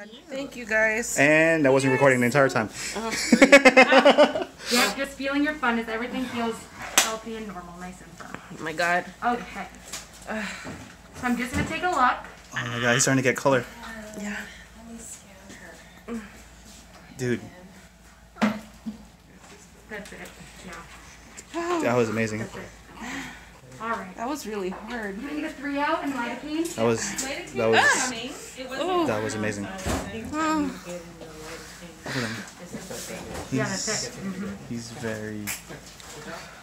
Thank you guys. And I wasn't recording the entire time. Yeah, just feeling your funness. Everything feels healthy and normal, nice and firm. Oh my god. Okay. So I'm just gonna take a look. Oh my god, he's starting to get color. Yeah. Let me scan her. Dude, That's it. Yeah. that was amazing. That's it. All right. That was really hard. I'm gonna get a 3 out and lidocaine. That was amazing. Look at him. Yeah, that's it. He's very